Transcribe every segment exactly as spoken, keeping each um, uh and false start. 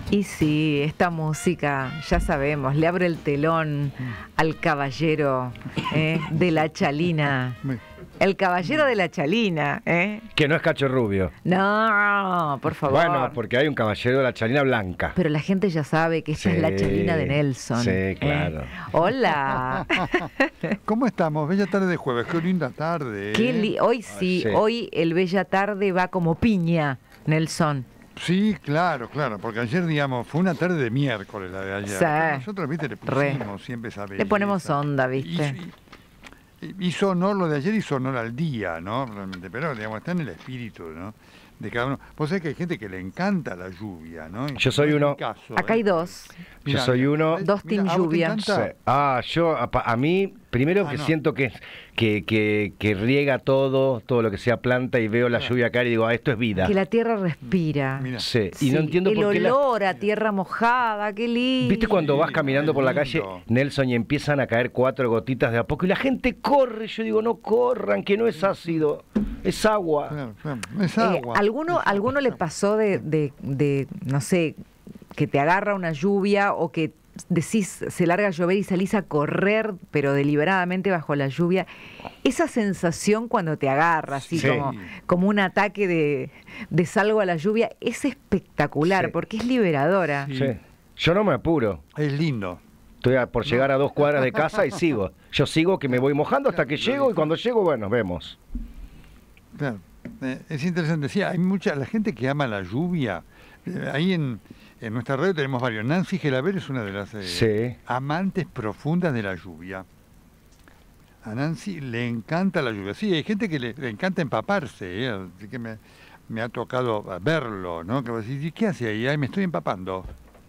Y sí, esta música, ya sabemos, le abre el telón al caballero eh, de la chalina. El caballero de la chalina, ¿eh? Que no es Cacho Rubio. No, por favor. Bueno, porque hay un caballero de la chalina blanca. Pero la gente ya sabe que esta Sí, es la chalina de Nelson. sí, claro. ¿eh? Hola. ¿Cómo estamos? Bella tarde de jueves. Qué linda tarde. ¿eh? Qué li- hoy sí, sí. hoy el Bella Tarde va como piña, Nelson. Sí, claro, claro. Porque ayer, digamos, fue una tarde de miércoles la de ayer. Sí. Nosotros, viste, le Re. pusimos siempre esa belleza. Le ponemos onda, ¿viste? Hizo, hizo honor, lo de ayer hizo honor al día, ¿no? Realmente, pero, digamos, está en el espíritu, ¿no? De cada uno. Vos sabés que hay gente que le encanta la lluvia, ¿no? Yo soy No es uno. mi caso, Acá ¿eh? hay dos. Yo soy uno- ¿ves? Dos team Mira, ¿a vos te lluvia. encanta? Sí. Ah, yo, a, pa- a mí, primero Ah, que no. siento que, que, que, que riega todo, todo lo que sea planta y veo la Claro. lluvia caer y digo, ah, esto es vida. Que la tierra respira. Mira. Sí, y Sí, no entiendo el por qué la- olor a tierra mojada, qué lindo. ¿Viste cuando vas Sí, caminando es por la lindo. calle, Nelson, y empiezan a caer cuatro gotitas de a poco y la gente corre? Yo digo, no corran, que no es ácido, es agua. Claro, claro. Es Eh, agua. ¿alguno, Es ¿Alguno agua. le pasó de, de, de, no sé, que te agarra una lluvia o que decís se larga a llover y salís a correr, pero deliberadamente bajo la lluvia? Esa sensación cuando te agarra, así Sí. como, como un ataque de, de salgo a la lluvia, es espectacular Sí. porque es liberadora. Sí. Sí. Yo no me apuro. Es lindo. Estoy a- por llegar a dos cuadras de casa y sigo. Yo sigo que me voy mojando hasta que llego y cuando llego, bueno, vemos. Claro. Eh, es interesante. Sí, hay mucha la gente que ama la lluvia. Eh, ahí en, en nuestra radio tenemos varios. Nancy Gelaber es una de las eh, Sí. amantes profundas de la lluvia. A Nancy le encanta la lluvia. Sí, hay gente que le, le encanta empaparse. ¿eh? Así que me, me ha tocado verlo, ¿no? Que vos decís, ¿y qué hace ahí? Ay, me estoy empapando.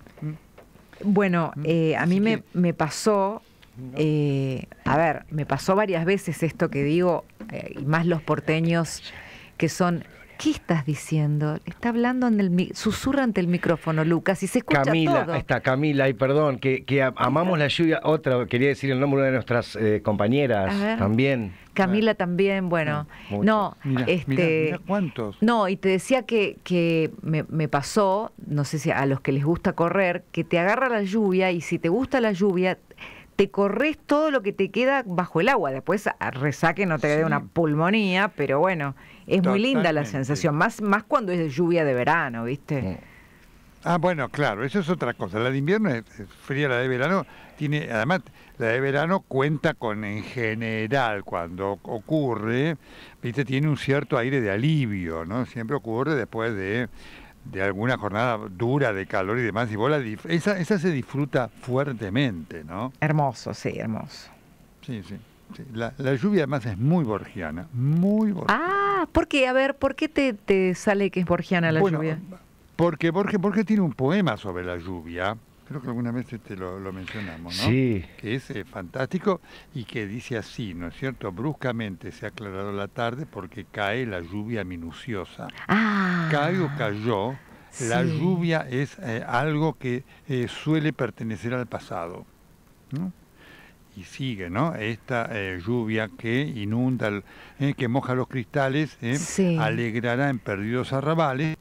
Bueno, eh, a Así mí me, que- me pasó, eh, a ver, me pasó varias veces esto que digo, eh, y más los porteños que son, ¿qué estás diciendo? Está hablando en el, mi- susurra ante el micrófono, Lucas, y se escucha Camila, todo. ahí está Camila, y perdón, que, que a- amamos la lluvia. Otra, quería decir el nombre de una de nuestras eh, compañeras A ver. también. Camila también, bueno, Mucho. no, Mira, este... mira, mira cuántos. No, y te decía que, que me, me pasó, no sé si a los que les gusta correr, que te agarra la lluvia y si te gusta la lluvia, te corres todo lo que te queda bajo el agua. Después a resaque no te Sí. dé una pulmonía, pero bueno, es muy linda la Totalmente. sensación, más, más cuando es lluvia de verano, ¿viste? Ah, bueno, claro, eso es otra cosa. La de invierno es, es fría, la de verano tiene, además, la de verano cuenta con, en general, cuando ocurre, viste, tiene un cierto aire de alivio, ¿no? Siempre ocurre después de, de alguna jornada dura de calor y demás, y vos la dif- esa, esa se disfruta fuertemente, ¿no? Hermoso, sí, hermoso. Sí, sí. sí. La, la lluvia además es muy borgiana, muy borgiana. Ah, ¿por qué? A ver, ¿por qué te, te sale que es borgiana la Bueno, lluvia? Porque Borges, Borges tiene un poema sobre la lluvia, creo que alguna vez este lo, lo mencionamos, ¿no? Sí. Que es eh, fantástico y que dice así, ¿no es cierto? Bruscamente se ha aclarado la tarde porque cae la lluvia minuciosa. Ah, Cae o cayó, la sí. lluvia es eh, algo que eh, suele pertenecer al pasado, ¿no? Y sigue, ¿no? Esta eh, lluvia que inunda, el- eh, que moja los cristales, eh, Sí. alegrará en perdidos arrabales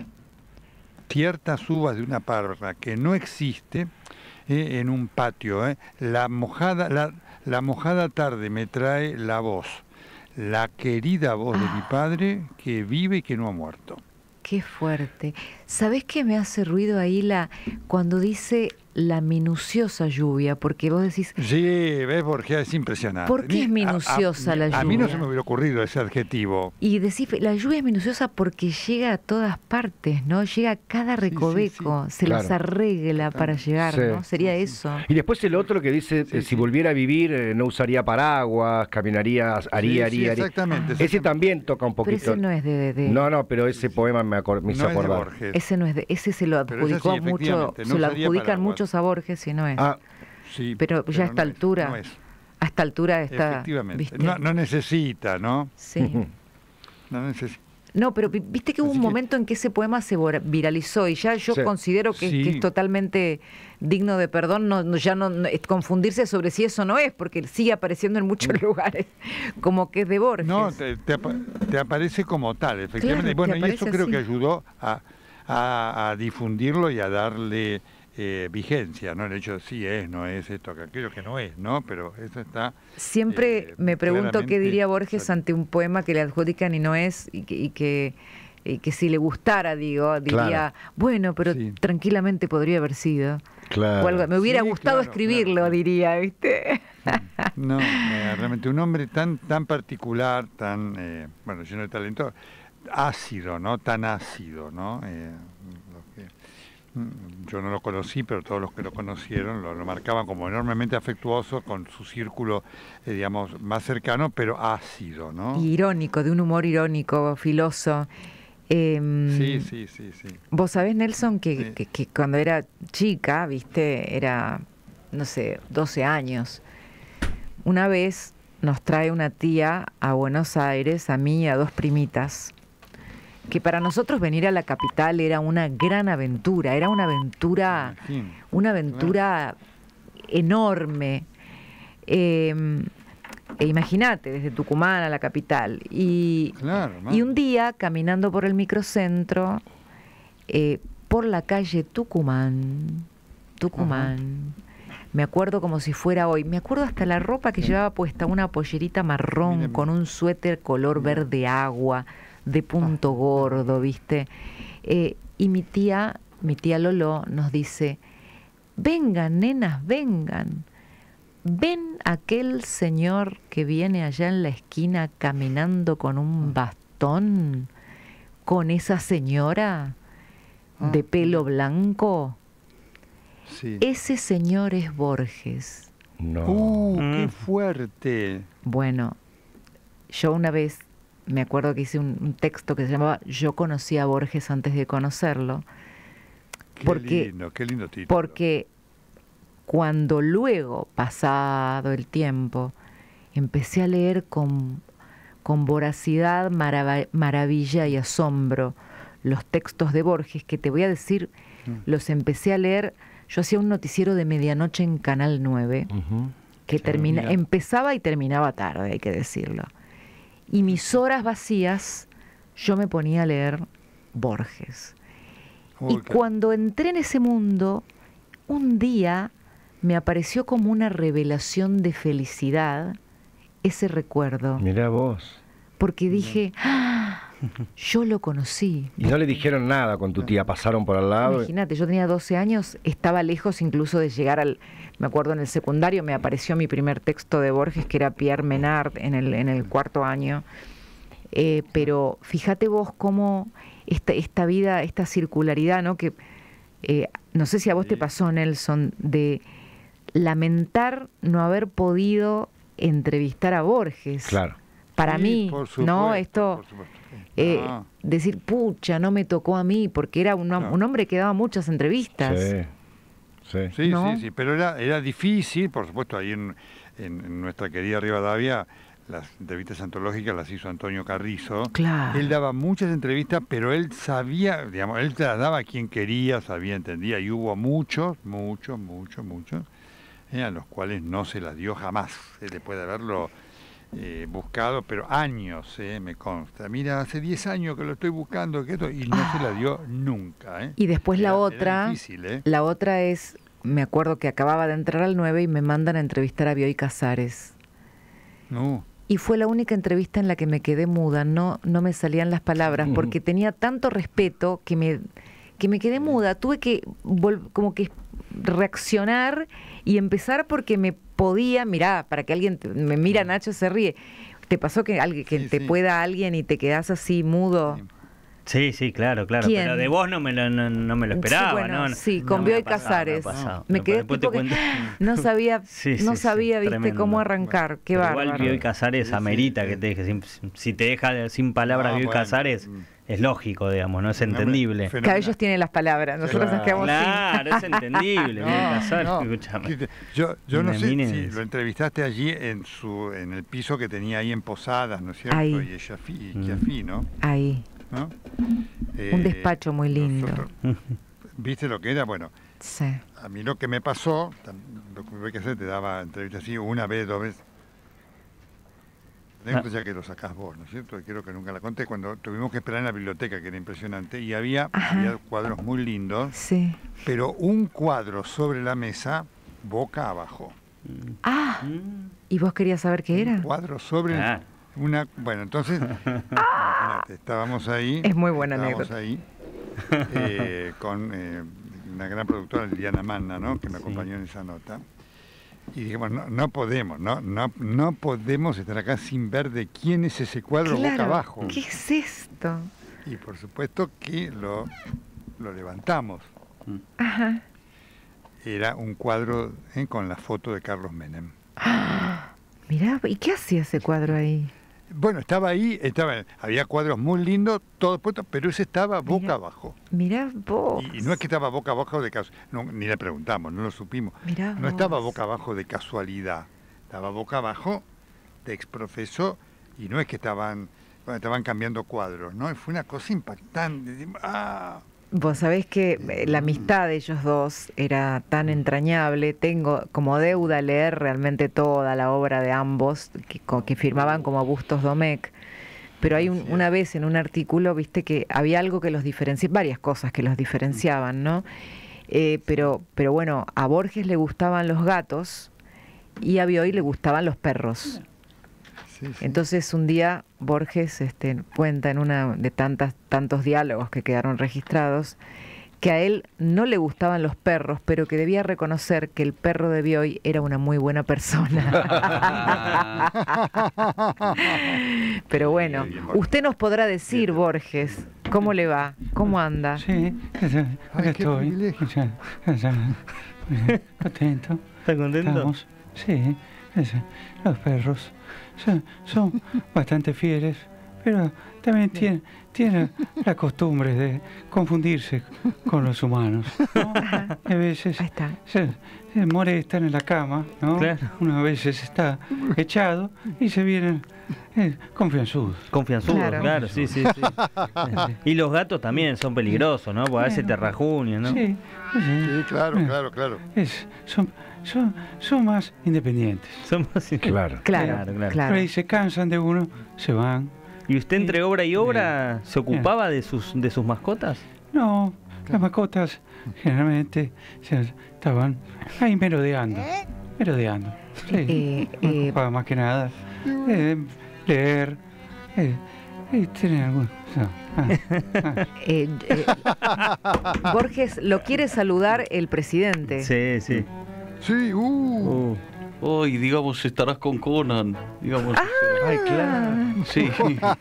ciertas uvas de una parra que no existe eh, en un patio. eh. La mojada, la, la mojada tarde me trae la voz, la querida voz de mi padre que vive y que no ha muerto. Qué fuerte. ¿Sabés qué me hace ruido ahí la cuando dice la minuciosa lluvia? Porque vos decís, Sí, ves, Borges, es impresionante. ¿Por qué es Ni- a- a- minuciosa la A mí no lluvia? se me hubiera ocurrido ese adjetivo. y decís, la lluvia es minuciosa porque llega a todas partes, ¿no? Llega a cada Sí, sí, recoveco, se las Claro. arregla para llegar, Sí. ¿no? Sería Sí, sí. eso. Y después el otro que dice, Sí, eh, sí. si volviera a vivir, eh, no usaría paraguas, caminaría, haría, Sí, sí, haría, haría. exactamente. Ese exactamente. también toca un Pero poquito. ese no es de... de- de- No, no, pero ese poema me, acor- me hizo No es de acordar. Borges. Ese no es de, ese se lo Pero ese adjudicó sí, mucho, efectivamente, no se lo usaría adjudican paraguas. muchos a Borges y no es. Ah, Sí, pero ya a esta no es, altura, no es. a esta altura está... Efectivamente. ¿viste? No, no necesita, ¿no? Sí. No necesita. No, pero vi- viste que hubo Así un que- momento en que ese poema se vora- viralizó y ya yo Sí. considero que, Sí. que es totalmente digno de perdón, no, no- ya no, no- es confundirse sobre si eso no es, porque sigue apareciendo en muchos lugares, como que es de Borges. No, te, te apa- te aparece como tal, efectivamente. Claro, Y bueno, te y eso aparece creo así. que ayudó a, a, a difundirlo y a darle eh, vigencia, ¿no? El hecho de sí es, no es esto, que aquello que no es, ¿no? Pero eso está... Siempre eh, me pregunto qué diría Borges claramente- ante un poema que le adjudican y no es, y que, y que, y que si le gustara, digo, diría, Claro. bueno, pero Sí. tranquilamente podría haber sido. Claro. O algo, me hubiera Sí, gustado claro, escribirlo, claro. diría, ¿viste? No, eh, realmente un hombre tan tan particular, tan, eh, bueno, lleno de talento, ácido, ¿no? Tan ácido, ¿no? Eh, lo que, mm, yo no lo conocí, pero todos los que lo conocieron lo, lo marcaban como enormemente afectuoso con su círculo, eh, digamos, más cercano, pero ácido, ¿no? Y irónico, de un humor irónico, filoso. Em, Sí, sí, sí, sí. Vos sabés, Nelson, que, Sí. que, que cuando era chica, viste, era, no sé, doce años, una vez nos trae una tía a Buenos Aires, a mí y a dos primitas, que para nosotros venir a la capital era una gran aventura, era una aventura, Me imagino. una aventura enorme. Eh, e imagínate, desde Tucumán a la capital. Y, Claro, y un man. día, caminando por el microcentro, eh, por la calle Tucumán, Tucumán, me acuerdo como si fuera hoy, me acuerdo hasta la ropa que llevaba puesta, una pollerita marrón Mírame. con un suéter color Mira. verde agua, de punto gordo, ¿viste? Eh, y mi tía, mi tía Lolo, nos dice, vengan, nenas, vengan. ¿Ven aquel señor que viene allá en la esquina caminando con un bastón? ¿Con esa señora de pelo blanco? Sí. Ese señor es Borges. No. ¡Uh, qué Mm. fuerte! Bueno, yo una vez me acuerdo que hice un, un texto que se llamaba Yo conocí a Borges antes de conocerlo, Qué Porque- lindo, qué lindo título. porque cuando luego, pasado el tiempo, empecé a leer con, con voracidad, marava- maravilla y asombro los textos de Borges, que te voy a decir, Mm. los empecé a leer, yo hacía un noticiero de medianoche en Canal nueve, Ujú. que termina, mira. empezaba y terminaba tarde, hay que decirlo. Y mis horas vacías, yo me ponía a leer Borges. Uy, Y qué- cuando entré en ese mundo, un día me apareció como una revelación de felicidad ese recuerdo, Mirá vos. porque dije, ¡ah! Yo lo conocí. Y no le dijeron nada con tu tía, pasaron por al lado. Imagínate, yo tenía doce años, estaba lejos incluso de llegar al... Me acuerdo en el secundario me apareció mi primer texto de Borges, que era Pierre Menard, en el, en el cuarto año. Eh, pero fíjate vos cómo esta, esta vida, esta circularidad, ¿no? Que eh, no sé si a vos te Sí. pasó, Nelson, de lamentar no haber podido entrevistar a Borges. Claro. Para Sí, mí, por ¿no? supuesto, Esto... por supuesto. Eh, Ah, decir, pucha, no me tocó a mí, porque era un, No. un hombre que daba muchas entrevistas. Sí. Sí. sí, ¿no? sí, sí, pero era, era difícil, por supuesto, ahí en, en- en nuestra querida Rivadavia, las entrevistas antológicas las hizo Antonio Carrizo. Claro. Él daba muchas entrevistas, pero él sabía, digamos, él te las daba a quien quería, sabía, entendía, y hubo muchos, muchos, muchos, muchos, eh, a los cuales no se las dio jamás. Se le puede haberlo eh, buscado, pero años, eh, me consta. Mira, hace diez años que lo estoy buscando, que esto, y no se la dio nunca. Eh. Y después la Era- era otra, difícil, ¿eh? la otra es, me acuerdo que acababa de entrar al nueve y me mandan a entrevistar a Bioy Casares. No. Y fue la única entrevista en la que me quedé muda, no, no me salían las palabras, porque tenía tanto respeto que me, que me quedé muda. Tuve que vol- como que reaccionar y empezar porque me podía, mirá, para que alguien, te- me mira Nacho, se ríe. ¿Te pasó que, alguien, que Sí, te sí. pueda alguien y te quedás así mudo? Sí. Sí, sí, claro, claro. ¿Quién? Pero de vos no me lo, no, no me lo esperaba, Sí, bueno, ¿no? sí, No con me Bioy ha pasado, Casares. me ha pasado. Me quedé Después te tipo que cuento. no sabía, Sí, sí, no sí, sabía, viste, tremendo. cómo arrancar. Qué Pero bárbaro. igual Bioy Casares Sí, sí, amerita sí. que te deje. Si, si te deja sin palabras Ah, Bioy bueno. Casares, Mm. es lógico, digamos, no es Un hombre entendible. fenomenal. Claro, ellos tienen las palabras, nosotros nos Claro. quedamos sin. Claro, es entendible, Bioy Casares, no. escúchame. Yo, yo no Una sé si eminencia. lo entrevistaste allí en su en el piso que tenía ahí en Posadas, ¿no es cierto? Ahí. Y ella fi- y Mm. Chiafí, ¿no? Ahí, ¿No? un Eh, despacho muy lindo. nosotros- ¿Viste lo que era? Bueno, Sí. a mí lo que me pasó, tam- lo que tuve que hacer, te daba entrevistas así una vez, dos veces. anécdota ya que lo sacás vos, ¿no es cierto? Creo que nunca la conté, cuando tuvimos que esperar en la biblioteca, que era impresionante, y había, había cuadros muy lindos, Sí. pero un cuadro sobre la mesa, boca abajo. Ah, Mm. ¿y vos querías saber qué era? Un cuadro sobre Ah. una... Bueno, entonces, imagínate, estábamos ahí. Es muy buena estábamos anécdota. ahí eh, con eh, una gran productora, Liliana Manna, ¿no? Que me Sí. acompañó en esa nota. Y dijimos, no, no podemos, no, no, no podemos estar acá sin ver de quién es ese cuadro boca Claro, abajo. ¿qué es esto? Y por supuesto que lo, lo levantamos. Ajá. Era un cuadro eh, con la foto de Carlos Menem. Mirá, ¿y qué hacía ese cuadro ahí? Bueno, estaba ahí, estaba, había cuadros muy lindos, todos puestos, pero ese estaba boca Mira. abajo. Mirá vos. Y, y no es que estaba boca abajo de casualidad, no, ni le preguntamos, no lo supimos. Mirá No vos. estaba boca abajo de casualidad, estaba boca abajo de exprofeso y no es que estaban, bueno, estaban cambiando cuadros, ¿no? Y fue una cosa impactante. Decimos, ¡ah! Vos sabés que eh, la amistad de ellos dos era tan entrañable. Tengo como deuda leer realmente toda la obra de ambos, que, co- que firmaban como Bustos Domecq. Pero hay un- Así es. una vez en un artículo, viste, que había algo que los diferenciaba, varias cosas que los diferenciaban, ¿no? Eh, pero, pero bueno, a Borges le gustaban los gatos y a Bioy le gustaban los perros. Sí, sí. Entonces un día Borges este, cuenta en una de tantas, tantos diálogos que quedaron registrados que a él no le gustaban los perros, pero que debía reconocer que el perro de Bioy era una muy buena persona. Pero bueno, usted nos podrá decir, Borges, ¿cómo le va? ¿Cómo anda? Sí, acá Ay, qué estoy. privilegio. Ya, ya, ya, eh, contento. ¿Estás contento? Estamos. Sí, es- los perros son, son bastante fieles, pero también tienen, tienen la costumbre de confundirse con los humanos, ¿no? A veces Ahí está. se, se molestan en la cama, ¿no? Claro. Uno a veces está echado y se vienen eh, confianzudos. Confianzudo, Claro. claro, sí, sí, sí. Y los gatos también son peligrosos, ¿no? Porque a veces te rajuñan, ¿no? Sí, sí, Sí, claro, claro, claro. es- son, son, son más independientes. Son más- Claro. Claro, Claro, claro. claro. Por ahí se cansan de uno, se van. ¿Y usted entre obra y obra se ocupaba de sus de sus mascotas? No, las mascotas generalmente se estaban ahí merodeando. Merodeando. Sí. Eh, Uno eh, ocupaba más que nada eh, leer, eh, y tener algún. no, ah, ah. eh, eh, Borges, lo quiere saludar el presidente. Sí, sí. Sí, uh. Uh, Hoy, digamos, estarás con Conan. Digamos, Ay, claro. sí.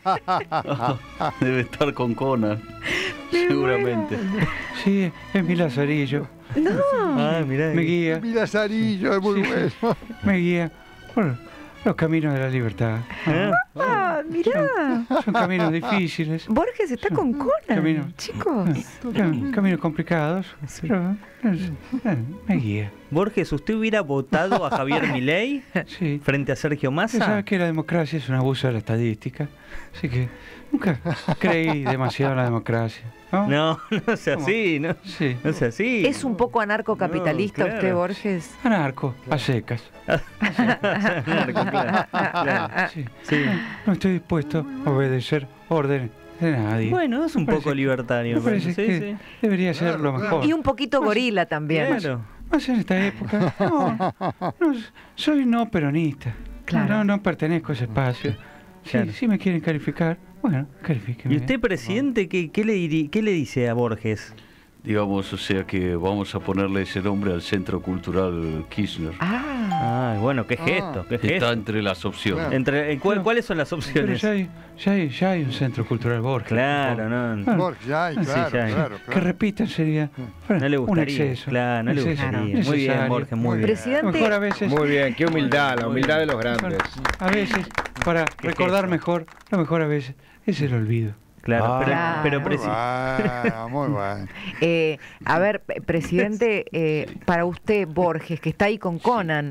Debe estar con Conan. Seguramente. Sí, es mi lazarillo. Ah, mirá. Me guía, Mi Lazarillo es muy Sí, sí. bueno. me guía por los caminos de la libertad. Ah, Ah, mirá. Son caminos difíciles. Borges está con Conan, Camino. chicos. Cam- Caminos complicados, pero eh, eh, me guía. Borges, ¿usted hubiera votado a Javier Milei Sí. frente a Sergio Usted Massa? sabe que la democracia es un abuso de la estadística, así que nunca creí demasiado en la democracia. ¿no? No, no sea ¿Cómo? así, no, Sí. no sea así. ¿Es un poco anarcocapitalista No, claro. usted, Borges? Anarco, a secas. Narco, claro, claro. Sí. Sí. No estoy dispuesto a obedecer órdenes de nadie. Bueno, es un Me parece poco que- libertario. Me parece sí, que sí. debería ser Claro, lo claro. mejor. Y un poquito gorila también. Claro. Más en esta época. No, no, soy no peronista. Claro. No, no pertenezco a ese espacio. Si, Claro. si me quieren calificar, bueno, califíquenme. ¿Y usted, presidente, qué, qué le diri- qué le dice a Borges? Digamos, o sea que vamos a ponerle ese nombre al Centro Cultural Kirchner. Ah, Ah, bueno, qué gesto, qué Está gesto. entre las opciones. Claro. Entre, eh, ¿cuál- Pero- ¿Cuáles son las Pero opciones? ya hay, ya, hay, ya hay un centro cultural Borges. Claro, no. Ah, Borges, ya hay, Sí, claro, ya hay. claro, Que claro. repitan sería No le un gustaría. exceso. Claro, no le Exceso. gustaría. Claro. Muy bien, Necesario. Borges, muy Muy bien. bien. presidente. Mejor a veces, Muy bien, qué humildad, la humildad de los grandes. a veces, para Qué recordar gesto. mejor, lo mejor a veces es el olvido. Claro, Ah. pero, Claro. pero Muy presi- bueno, muy bueno. Eh, a ver, p- presidente, eh, para usted, Borges, que está ahí con Conan,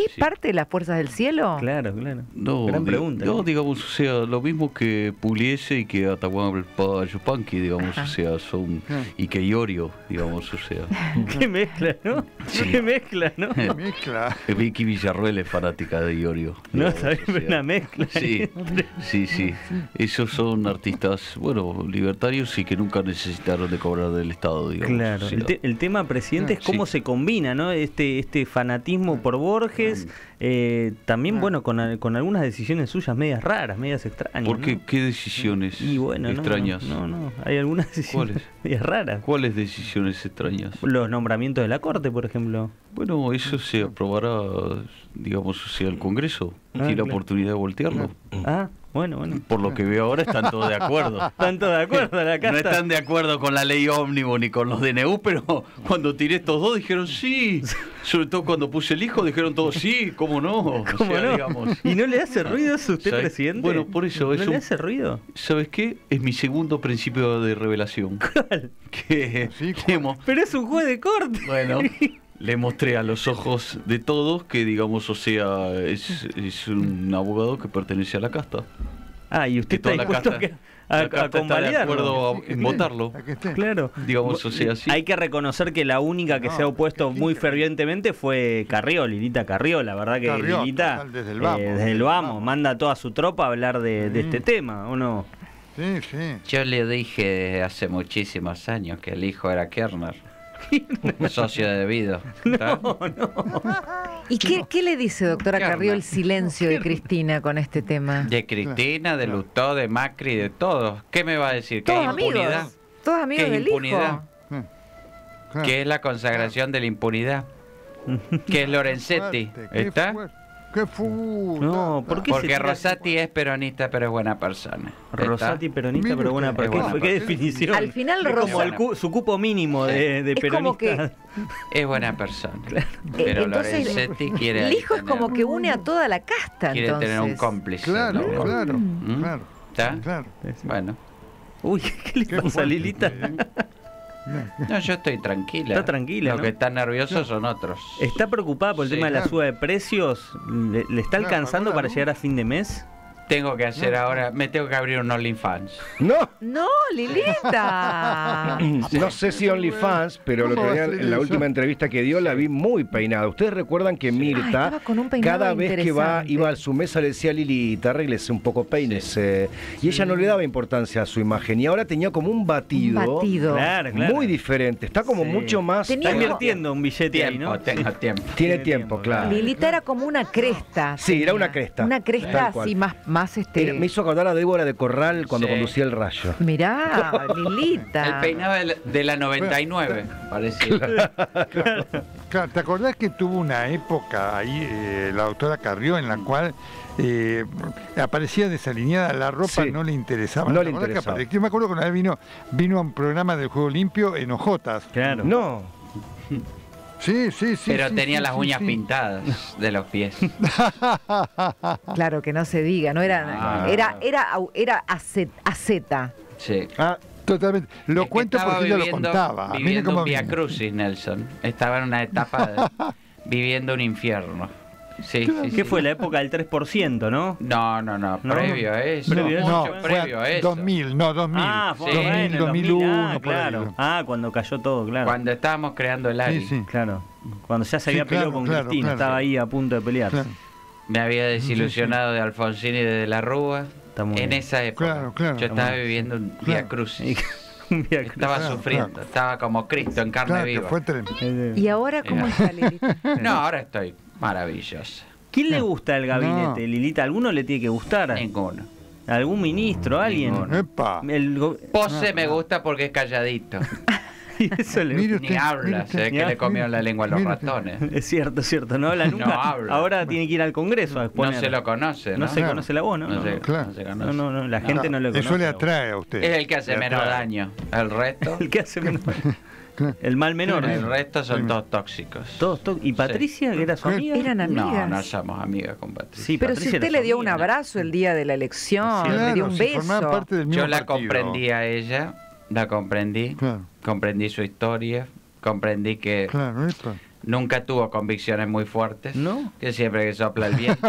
¿Es sí. parte de las fuerzas del cielo? Claro, claro. No, Gran di- pregunta. no, digamos, o sea, lo mismo que Pugliese y que Atahualpa Yupanqui, digamos, Ajá. o sea, son... Y que Iorio, digamos, o sea. Qué mezcla, ¿no? Sí. Qué mezcla, ¿no? Mezcla. Vicky Villarroel es fanática de Iorio. No, digamos, sabés, o sea. una mezcla. Sí, sí, sí. Esos son artistas, bueno, libertarios y que nunca necesitaron de cobrar del Estado, digamos. Claro, o sea. el, te- el tema, presidente, es cómo Sí. se combina, ¿no? Este este fanatismo por Borges, eh, también, bueno, con, al- con algunas decisiones suyas medias raras, medias extrañas. ¿Por qué? ¿no? ¿Qué decisiones Y bueno, no, extrañas? No, no, no, hay algunas decisiones ¿Cuáles? medias raras. ¿Cuáles decisiones extrañas? Los nombramientos de la Corte, por ejemplo. Bueno, eso se aprobará, digamos, o sea, el Congreso. Ah, Tiene la claro. oportunidad de voltearlo. Ah, bueno, bueno. Por lo que veo ahora están todos de acuerdo. Están todos de acuerdo, acá No está. están de acuerdo con la ley ómnibus ni con los D N U, pero cuando tiré estos dos dijeron sí. Sobre todo cuando puse el hijo dijeron todos sí, ¿cómo no? O ¿Cómo sea, no? digamos. ¿Y no le hace ruido eso a usted, ¿Sabes? presidente? Bueno, por eso ¿No es le un- hace ruido? ¿Sabes qué? Es mi segundo principio de revelación. ¿Cuál? Que Sí, le mo- Pero es un juez de corte. bueno, le mostré a los ojos de todos que, digamos, o sea, es, es un abogado que pertenece a la casta. Ah, y usted Que está toda la dispuesto a, casta- que- a, la casta a está de convalidarlo. acuerdo Sí, que en esté, votarlo. a que esté. Claro. Digamos, o sea, sí. Hay que reconocer que la única que No, se ha opuesto qué muy increíble. fervientemente fue Carrió, Lilita Carrió. La verdad que Carrió, Lilita, total, desde el eh, vamos, desde desde el el vamos, vamos. manda a toda su tropa a hablar de, de Mm. este tema, ¿o no? Sí, sí. Yo le dije desde hace muchísimos años que el hijo era Kerner, socio debido. ¿está? ¿Y qué, qué le dice, doctora ¿Qué Carrió, onda? el silencio de Cristina con este tema? De Cristina, de Lutó, de Macri, de todos. ¿Qué me va a decir? ¿Que Todos hay impunidad? amigos. Todos amigos ¿Qué del impunidad? hijo. Sí. Claro. ¿Qué es la consagración de la impunidad? ¿Qué es Lorenzetti? Fuerte, qué ¿Está? fuerte, qué fu- No, ¿por qué se Porque tira- Rosati es peronista, pero es buena persona. ¿Está? Rosati peronista, Mire pero buena usted, es ¿Qué, buena fue- qué persona. definición? Al final Es como Rosa- el cu- su cupo mínimo de, de Es como peronista. que Es buena persona. Eh, Pero entonces, Lorenzetti quiere el ahí hijo es tener- como que une a toda la casta, quiere entonces. tener un cómplice. Claro, ¿no? claro, ¿Mm? claro, ¿Está? claro. Bueno. Uy, ¿qué le Qué pasa a fuerte. Lilita? No, yo estoy tranquila. Está tranquila, Los ¿no? que están nerviosos son otros. ¿Está preocupada por el Sí, tema de la claro. suba de precios? ¿Le, le está Claro, alcanzando ahora para no. llegar a fin de mes? Tengo que hacer ahora, me tengo que abrir un OnlyFans. No, No, Lilita. no sé si OnlyFans, pero lo ¿Cómo que va a en ser la eso? última entrevista que dio la vi muy peinada. Ustedes recuerdan que Ah, Mirta, estaba con un peinado cada vez que va, interesante. iba a su mesa le decía a Lilita, arréglese un poco, peínese. Y ella no le daba importancia a su imagen. Y ahora tenía como un batido, Un batido. Claro, claro. muy diferente. Está como Sí. mucho más... Tenía Está como- invirtiendo un billete ahí, Tiempo, ¿no? tengo tiempo. Tiene Tiene tiempo, tiempo, claro. Lilita era como una cresta. Sí, era tenía. una cresta. Una cresta Tal cual. así, más, más este. Era- me hizo acordar a Débora de Corral cuando Sí. conducía el rayo. Mirá, Lilita. El peinado de la, de la noventa y nueve, parecía. Claro, ¿te acordás que tuvo una época ahí, eh, la doctora Carrió, en la cual eh, aparecía desalineada, la ropa Sí. no le interesaba? No ¿Te le acordás que interesaba. apare- Yo me acuerdo que una vez vino, vino a un programa del Juego Limpio en Ojotas. Claro. No, Sí, sí, sí. Pero sí, tenía sí, las sí, uñas sí. pintadas de los pies. Claro, que no se diga, no era. Ah. Era, era, era acet- aceta. Sí. ah, Totalmente. Lo Es que cuento estaba porque ella lo viviendo- contaba. Mire Viviendo cómo un Via vino. Crucis, Nelson. Estaba en una etapa de viviendo un infierno. Sí, sí, ¿Qué sí. fue la época del tres por ciento, no? No, no, no, No. previo a eso. Previo a eso. No, mucho fue previo a eso. dos mil, no, dos mil. Ah, fue Sí. bueno, en el dos mil uno, ah, por ahí. claro. Ah, cuando cayó todo, claro. Cuando estábamos creando el ARI, Sí, sí. Claro. Cuando ya se había Sí, peleado claro, con claro, Cristina, claro. estaba ahí a punto de pelearse. Claro. me había desilusionado de Alfonsín y de la Rúa. Está muy En bien. esa época. Claro, claro. Yo Está estaba muy viviendo un Claro. Via Crucis. Un Via Crucis. Estaba Claro, sufriendo. claro. Estaba como Cristo en carne Claro, que viva. fue tremendo. Eh, ¿Y ahora cómo está Lilita? No, ahora estoy maravillosa. ¿Quién le gusta el gabinete, No. Lilita? ¿Alguno le tiene que gustar? Ninguno. ¿Algún ministro? ¿Alguien? Ninguno. Epa. El go- Pose me gusta porque es calladito. Y eso le- Mire Ni usted, habla. mire Se usted. ve que le comieron la lengua a los Mire usted. ratones. Es cierto, es cierto. No habla nunca. No habla. Ahora tiene que ir al Congreso a No exponer. se lo conoce, ¿no? No se Claro. conoce la voz, ¿no? No No, se, Claro. no se conoce. no, no, no, la gente no, lo conoce. Eso le la voz. atrae a usted. Es el que hace Le menos atrae. daño. El resto, El que hace menos. Claro. El mal menor. el resto son Sí. todos tóxicos. Todos to- ¿Y Patricia, que era su Sí. amiga? Eran No, amigas. no somos amigas con Patricia. Sí, Pero Patricia si usted era le su dio un amiga. abrazo el día de la elección, Claro, le dio un si formaban beso. parte del mismo Yo la partido. comprendí a ella, la comprendí, Claro, comprendí su historia, comprendí que claro, epa. Nunca tuvo convicciones muy fuertes. ¿No? Que siempre que sopla el viento,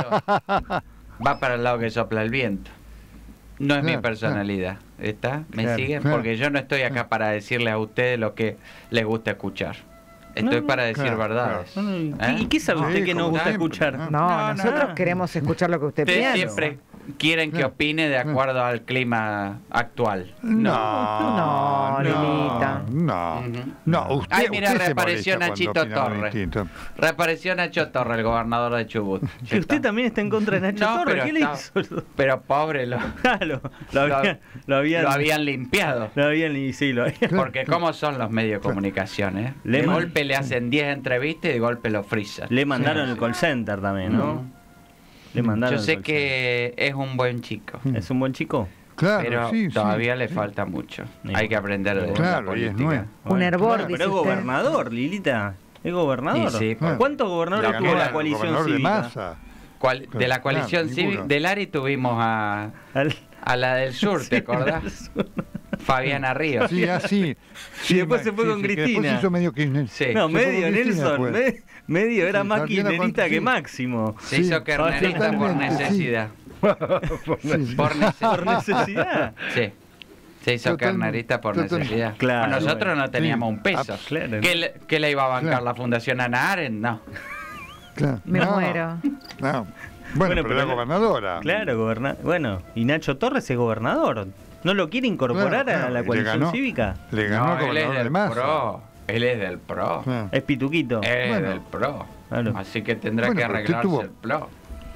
va para el lado que sopla el viento. No es Claro, mi personalidad, ¿está? ¿Me Claro, siguen? claro. Porque yo no estoy acá para decirles a ustedes lo que les gusta escuchar. Estoy No, no, para decir claro, verdades. No, no, ¿y, ¿Eh? ¿Y qué sabe Sí, usted que nos como gusta siempre, escuchar? ¿no? No, No, no, nosotros no. queremos escuchar lo que usted Ustedes piensa. siempre quieren que Claro. opine de acuerdo al clima actual. No, No, Lilita. No, Ujú. no, usted, Ay, mira, usted se reapareció molesta Nachito cuando opina algo Torres. distinto. Reapareció Nacho Torres, el gobernador de Chubut. ¿Que usted también está en contra de Nacho No, Torres? pero ¿Qué le está- hizo? Pero pobre, lo, Ah, lo, lo, había- lo habían, lo habían limpiado. lo habían y sí, lo habían. Porque cómo son los medios de comunicación, ¿eh? Le De man- golpe le hacen diez entrevistas y de golpe lo frisan. Le mandaron el call center también, ¿no? Le mandaron Yo el sé call que es un buen chico, center. ¿Es un buen chico? Claro, pero sí, sí, todavía le sí. falta mucho. Sí. Hay que aprender de Claro, la y es política. nuevo. Un hervor, Claro, dice pero es usted. gobernador, Lilita. Es gobernador. Y sí, Claro. ¿Cuántos gobernadores Le tuvo ganó la al coalición gobernador de cívica? Massa. Cual- de la coalición Claro, cívica ninguno. del Ari tuvimos a, Al- a la del sur, Sí, ¿te acordás? Fabiana Ríos. Sí, así. Y después se fue con que Cristina. Después se hizo medio kirchner. Sí. No, Se fue medio, con Cristina, Nelson. pues. me- medio era Sí, más Fabiana kirchnerista con- que sí. Máximo. Se Sí, hizo carnerista por totalmente, sí. necesidad. Sí. Por necesidad. Por necesidad. Sí. Se hizo Totalmente, carnerista por totalmente. necesidad. Claro, Bueno, nosotros bueno. no teníamos Sí. un peso. Ah, claro. ¿Qué, le, qué le iba a bancar Claro. la Fundación Ana Arendt? No. Claro. Me No, muero. no. Bueno, Bueno, pero pero era la- gobernadora. Claro, goberna bueno, y Nacho Torres es gobernador. ¿No lo quiere incorporar Claro, claro, a y la le coalición ganó. cívica? Le ganó No, al él es gobernador de del Massa. PRO. Él es del PRO. Claro. Es pituquito. Él es Bueno. del PRO. Claro. Así que tendrá Bueno, que pero usted arreglarse tuvo- el PRO.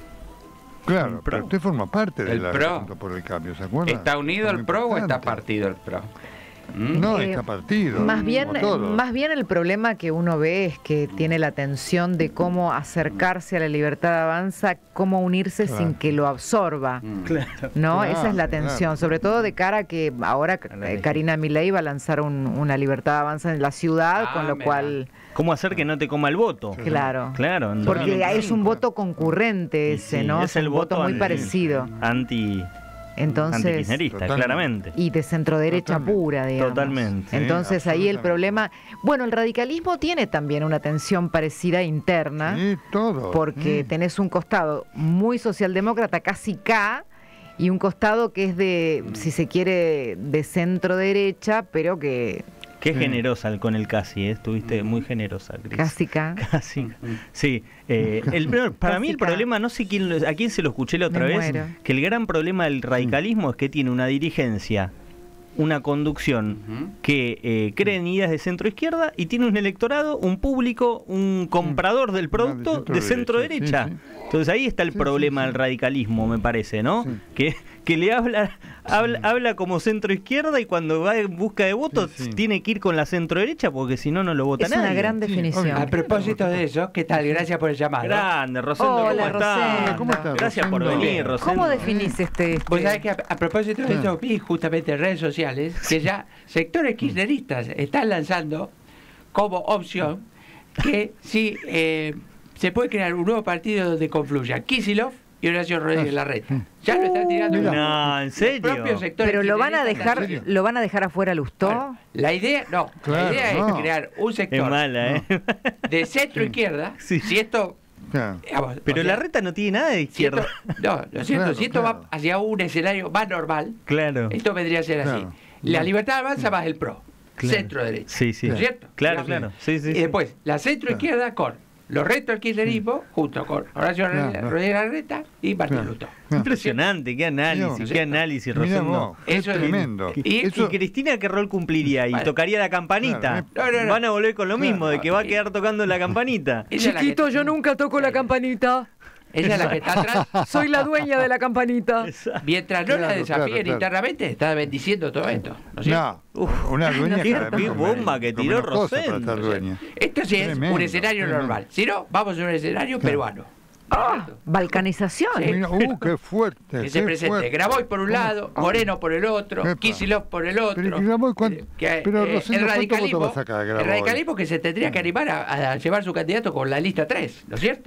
Claro, El pero PRO. usted forma parte de El la PRO. Junta por el Cambio, ¿se acuerda? ¿Está unido Fue el muy PRO o está importante. partido el PRO? ¿Mm? No, Eh, está partido. Más bien, como todos. más bien el problema que uno ve es que tiene la tensión de cómo acercarse a la libertad de avanza, cómo unirse Claro. sin que lo absorba. Mm. Claro. ¿No? Claro, Esa es la claro. tensión, sobre todo de cara a que ahora A la eh, Karina Milei va a lanzar un- una libertad de avanza en la ciudad, Ah, con lo mira. cual, ¿Cómo hacer que no te coma el voto? claro, Claro, en porque dos mil veinticinco. es un voto concurrente Y ese, sí, ¿no? es un el voto voto muy anti- parecido. Anti, Entonces, antikirchnerista, Totalmente. claramente. y de centroderecha Totalmente. pura, digamos. Totalmente. Sí, Entonces ahí el absolutamente. problema, bueno, el radicalismo tiene también una tensión parecida interna, Sí, todo. porque Mm. tenés un costado muy socialdemócrata, casi K, y un costado que es de, si se quiere, de centro derecha, pero que Qué Sí. generosa el- con el casi, ¿eh? Estuviste muy generosa, Cris. casi K. Casi. Sí. eh, el, pero para mí el Casi ca- problema, no sé quién, lo- a quién se lo escuché la otra Me vez, muero. que el gran problema del radicalismo es que tiene una dirigencia, una conducción Ujú. que eh, cree en ideas de centro izquierda y tiene un electorado, un público, un comprador del producto de de centro centro derecha, derecha. sí, sí. Entonces ahí está el Sí, problema sí, del sí. radicalismo, me parece, ¿no? Sí. Que, que le habla, habla, habla como centro izquierda y cuando va en busca de votos Sí, sí. tiene que ir con la centro derecha porque si no, no lo vota Es nadie. una gran Sí, definición. obvio. A propósito de eso, ¿qué tal? Gracias por el llamado. Grande, Rosendo, Hola, ¿cómo estás? Rosendo. ¿Cómo estás, Gracias por Rosendo? venir, Rosendo. ¿Cómo definís este? este- Vos sabés que a, a propósito de eso vi justamente en redes sociales que ya sectores kirchneristas están lanzando como opción que si eh, se puede crear un nuevo partido donde confluya Kicillof y Horacio Rodríguez Larreta. Ya lo están tirando. Mira. No, ¿en Los serio? propios sectores Pero lo van a kirchneristas dejar, serio? lo van a dejar afuera Lustó. Bueno, la idea, no, Claro, la idea no. es crear un Es sector mala, ¿eh? de centro izquierda. Sí. Si esto, Claro. digamos, Pero o sea, la reta no tiene nada de si izquierda. esto- no, lo siento, Claro, si esto claro. va hacia un escenario más normal, Claro. esto vendría a ser así. Claro. La libertad avanza más el PRO, Claro. centro derecha. Sí, sí. ¿No es cierto? Claro, Sí. claro. Sí, sí, Y sí. después, la centro izquierda con los restos del kirchnerismo, junto con Horacio Claro, claro. Rodríguez Larreta y Martín Claro. Lustó. Impresionante, qué análisis, Mirá qué análisis, Mirá Rosendo. vos, es Eso es- tremendo. Y, y Eso- Cristina qué rol cumpliría ahí? Vale. ¿Tocaría la campanita? Claro, no, no, no. Van a volver con lo Claro. mismo, de que va a quedar tocando la campanita. Ella es la que- Chiquito, yo nunca toco la campanita. Ella es la que está atrás. Soy la dueña de la campanita. Mientras no la Claro, desafíen claro, claro. internamente, está bendiciendo todo esto. ¿No es cierto? No, una dueña no, que qué además come- bomba que come tiró menos cosas para Rosendo. estar dueña. Esto sí es Tremendo, un escenario tremendo. normal. Si no, vamos a un escenario Claro. peruano. Ah, balcanización. Sí. Mira, uh, qué fuerte. Que se qué presente fuerte. Graboy por un ¿Cómo? lado, Ah. Moreno por el otro, Epa. Kicillof por el otro. Pero, ¿y Graboy cuánto- Eh, que, pero, eh, Rosendo, el ¿cuánto radicalismo, voto va a sacar el Graboy? radicalismo que se tendría que animar a, a llevar su candidato con la lista tres, ¿no es cierto?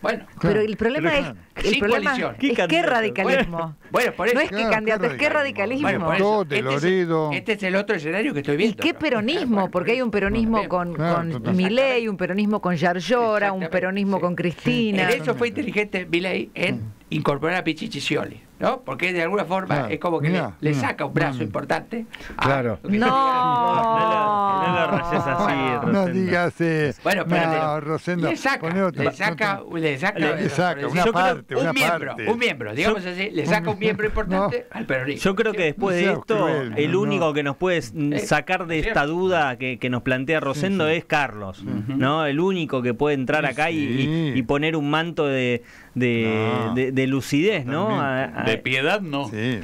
Bueno, Pero el problema Pero es, claro. el Sin problema coalición. ¿Qué es qué candidato? radicalismo. bueno, por eso. No es qué Claro, candidato, qué es qué radicalismo. Bueno, por eso, Todo de este, es Loredo. el, este es el otro escenario que estoy ¿Y viendo. qué ¿no? peronismo? Claro, Porque hay un peronismo Bueno, con, Claro, con totalmente. Milei, un peronismo con Yarlora, un Exactamente, peronismo sí. con Cristina. En eso fue inteligente Milei en incorporar a Pichichi Scioli, ¿no? Porque de alguna forma Claro, es como que mirá, le, le mirá, saca un brazo mirá. importante. a Claro. lo que No. No lo, no lo rayes así, No Rosendo. digas eh, Bueno, pero no, le- Rosendo, le saca, poné otra. le saca, le saca, Le saca por una decir- parte, un una miembro, parte. un miembro, digamos así, le saca un miembro importante al peronismo. Yo creo que después No de seas esto, cruel, el no. único que nos puede mm, sacar de esta duda que, que nos plantea Rosendo es Carlos, ¿no? El único que puede entrar Sí, acá y, sí. y- y poner un manto de, de, No. de- de lucidez, ¿no? Totalmente. A- a- De piedad, no. Sí.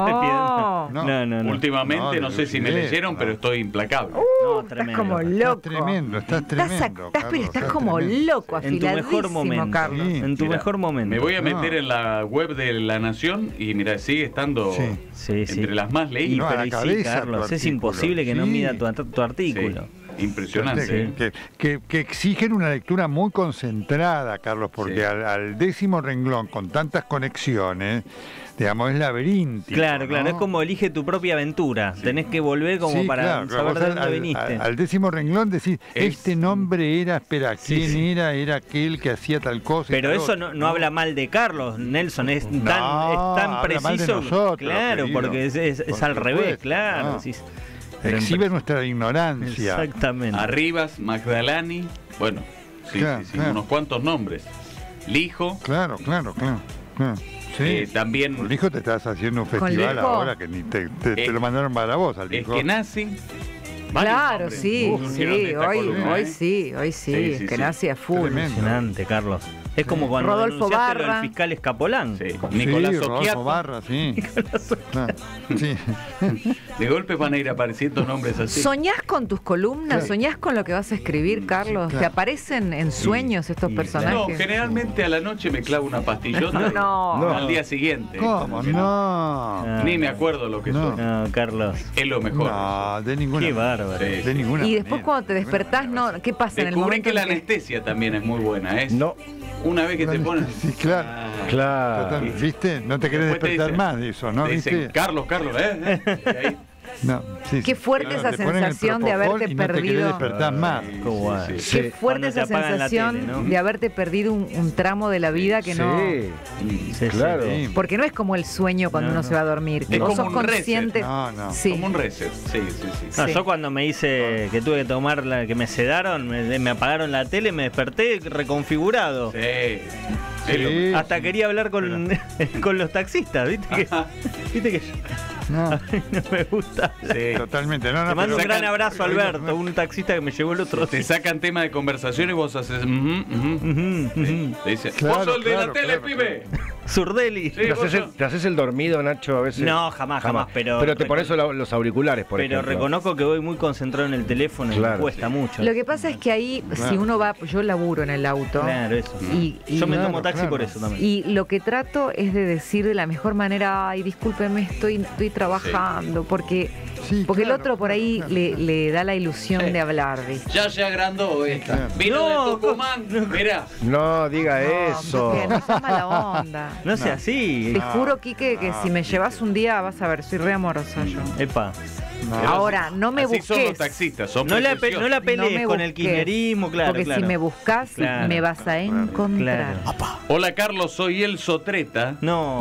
No. No. No, no, no. Últimamente, No, no, de sé si me lucidez, leyeron, no. pero estoy implacable. No, Estás tremendo. como Estás loco. tremendo, estás Estás, a- tremendo. estás, pero Carlos, estás estás como tremendo. loco, En tu afiladísimo, mejor momento. Carlos. Sí. En tu Mira, mejor momento. Me voy a No. meter en la web de La Nación y mira, sigue estando Sí. Sí, sí. entre las más Y, leídas. No, a pero la y sí, cabeza Carlos, tu es artículo. imposible que no Sí. mida tu, tu artículo. Sí, impresionante. Que, que, que- que exigen una lectura muy concentrada, Carlos, porque Sí. al, al décimo renglón, con tantas conexiones, digamos, es laberíntico. Claro, claro, ¿no? es como elige tu propia aventura. Tenés que volver como Sí, para claro, claro. saber Vos de al, dónde al- viniste. al- al décimo renglón decís, Es- este nombre era, espera, Sí, ¿quién sí. era? Era aquel que hacía tal cosa. y Pero tal eso otra, no, no habla mal de Carlos, Nelson, es tan, No, es tan habla mal de preciso. nosotros, claro, querido. porque es, es- es Por al revés, supuesto, claro. no. sí. Pero Exhibe en- nuestra ignorancia. Exactamente. Arribas, Magdalani, bueno, sí, Claro, sí, sí, claro. unos cuantos nombres. Lijo, Claro, claro, claro. claro. Sí. eh, también Con Lijo te estás haciendo un festival Lijo? ahora que ni te, te, te Eh, lo mandaron para vos al Lijo. Eskenazi. Claro, Varios sí, nombres. sí, Surgieron de esta hoy, columna, hoy ¿eh? sí, hoy sí, Sí, sí, que sí. nace a full. Tremendo. Impresionante, Carlos. Es como cuando Rodolfo denunciaste lo Barra. del fiscal Escapolán. Sí. Sí, Nicolás Rodolfo Occhiato. Barra, sí. Ah, sí. De golpe van a ir apareciendo nombres así. ¿Soñás con tus columnas? Claro. ¿Soñás con lo que vas a escribir, Carlos? claro. ¿Te aparecen en sueños estos No, personajes? generalmente a la noche me clavo una pastillota y No. al día siguiente. ¿Cómo? como que No. Ni me acuerdo lo que No. soy. No, Carlos. Es lo mejor. No, de ninguna Qué manera. bárbaro. Sí, De sí. ninguna Y después manera. cuando te De ninguna despertás, manera. no, ¿qué pasa en el Descubrí momento que la en que- anestesia también es muy buena. Es No, una vez que te pones. Sí, claro. Ah, claro. Total, ¿viste? No te querés Después te despertar dicen- más de eso, ¿no? te dicen, ¿Viste? Carlos, Carlos, ¿eh? ¿eh? Y ahí- No, sí, Qué sí. fuerte Claro, esa te ponen el sensación de propofol haberte y no te querés perdido. despertar más. Sí, Qué guay. sí, sí. Qué Sí. fuerte Cuando esa te apagan la sensación tele, ¿no? de haberte perdido un, un tramo de la vida que no... Sí, Mm. Sí, claro. Sí. Porque no es como el sueño cuando No, uno no. se va a dormir. Que Es vos como sos un reset. consciente... No, no. Sí. Como un reset. Sí, sí, sí. No, Sí. yo cuando me hice que tuve que tomar la que me sedaron, me, me apagaron la tele, me desperté reconfigurado. Sí. Es lo Sí. mejor. Hasta quería hablar con, con los taxistas, ¿viste? Que, ¿viste que No, no me gusta? Sí. totalmente. No, no, Te mando un pero- gran abrazo, Alberto, un taxista que me llevó el otro Te día. sacan tema de conversación y vos haces. ujú, ujú. Ujú, ujú. Te dice, Claro, vos sos el de claro, la tele, claro, pibe. Zurdeli. Sí, ¿Te vos haces, el, sos- te haces el dormido, Nacho, a veces? No, jamás, jamás, pero- Pero te pones la- los auriculares, por Pero ejemplo. reconozco que voy muy concentrado en el teléfono y Claro. me cuesta mucho. Lo que pasa es que ahí, si Claro. uno va... Yo laburo en el auto. Claro, eso. Y, y- Yo me Claro, tomo taxi claro. por eso también. y lo que trato es de decir de la mejor manera, ay, discúlpeme, estoy, estoy trabajando, porque, Sí, porque claro, el otro por ahí claro, le, le da la ilusión Sí. de hablar, ¿viste? Ya se agrandó esta. Claro. Vino No, de Tucumán. Mirá. No, diga eso. Que no seas mala onda. No sea así. Te juro, Quique, que no, si me llevas un día vas a ver, soy re amorosa yo. Epa. No. Ahora, no me Así son los busques. taxistas. Son No la, pe- preciosos. no la pelees No me con el busques, kirchnerismo, claro. Porque claro. si me buscas, Claro. me vas a encontrar. Claro. Hola, Carlos. Soy El Sotreta. No.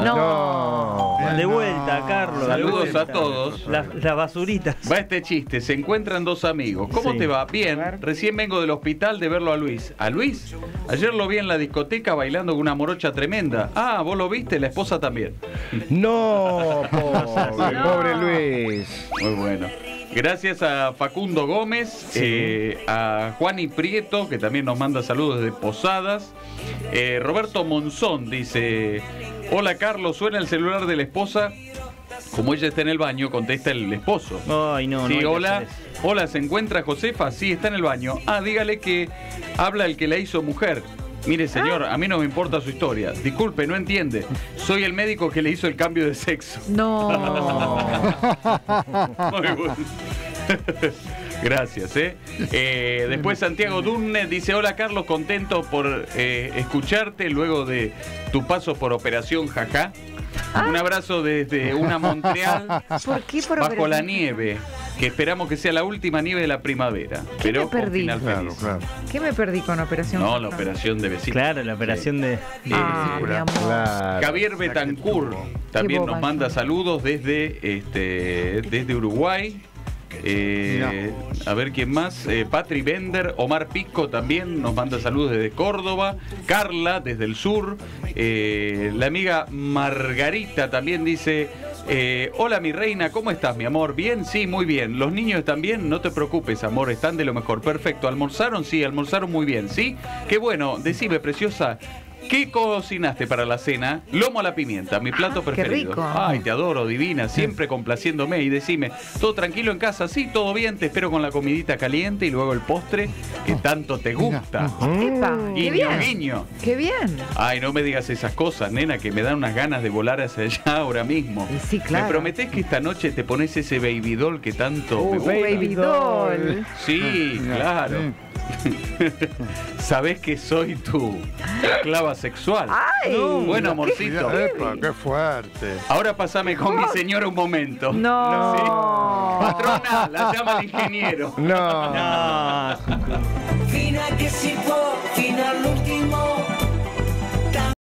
No. No. De vuelta, Carlos. de Saludos vuelta. a todos. Las las basuritas. Va este chiste, se encuentran dos amigos. ¿Cómo Sí. te va? Bien, recién vengo del hospital de verlo a Luis. ¿A Luis? Ayer lo vi en la discoteca bailando con una morocha tremenda. Ah, ¿vos lo viste? La esposa también. No, pobre, pobre Luis. Muy bueno. Gracias a Facundo Gómez, eh, a Juan y Prieto, que también nos manda saludos desde Posadas. Eh, Roberto Monzón dice, hola Carlos, suena el celular de la esposa. Como ella está en el baño, contesta el esposo. Ay, no, no. Sí, hay que hola, hacer eso. hola, ¿se encuentra Josefa? Sí, está en el baño. Ah, dígale que habla el que la hizo mujer. Mire, señor, a mí no me importa su historia. Disculpe, no entiende. Soy el médico que le hizo el cambio de sexo. No. Muy bueno. Gracias, ¿eh? eh después Santiago Dunne dice, hola Carlos, contento por eh, escucharte luego de tu paso por Operación Jajá. Ah. Un abrazo desde una Montreal ¿Por qué por bajo operación? la nieve, que esperamos que sea la última nieve de la primavera. ¿Qué pero me perdí? Con final Claro, feliz. claro. ¿Qué me perdí con Operación No, Jajá? la operación de vecinos. Claro, la operación de... Ah, mi amor. Claro. Javier Betancourt también Qué boba nos manda yo. saludos desde, este, desde Uruguay. Eh, a ver quién más. Eh, Patri Bender, Omar Pisco también nos manda saludos desde Córdoba. Carla desde el sur. Eh, la amiga Margarita también dice: eh, hola mi reina, ¿cómo estás mi amor? ¿Bien? Sí, muy bien. ¿Los niños están bien? No te preocupes, amor, están de lo mejor. Perfecto. ¿Almorzaron? Sí, almorzaron muy bien. ¿Sí? Qué bueno. Decime, preciosa, ¿qué cocinaste para la cena? Lomo a la pimienta, mi plato Ah, qué preferido. rico. Ay, te adoro, divina, siempre complaciéndome. Y decime, ¿todo tranquilo en casa? Sí, todo bien, te espero con la comidita caliente y luego el postre que tanto te gusta. Epa, qué Guiño, bien. guiño. Qué bien. Ay, no me digas esas cosas, nena, que me dan unas ganas de volar hacia allá ahora mismo. Y sí, claro. ¿Me prometés que esta noche te pones ese baby doll que tanto Uh, me gusta? baby doll. Sí, Mira, claro. Sabés que soy tu esclava sexual. Ay, Bueno, qué amorcito. Mira, epa, qué fuerte. Ahora pasame con mi señora un momento. No. Sí. Patrona, la llama el ingeniero. No. No. Fino a che si può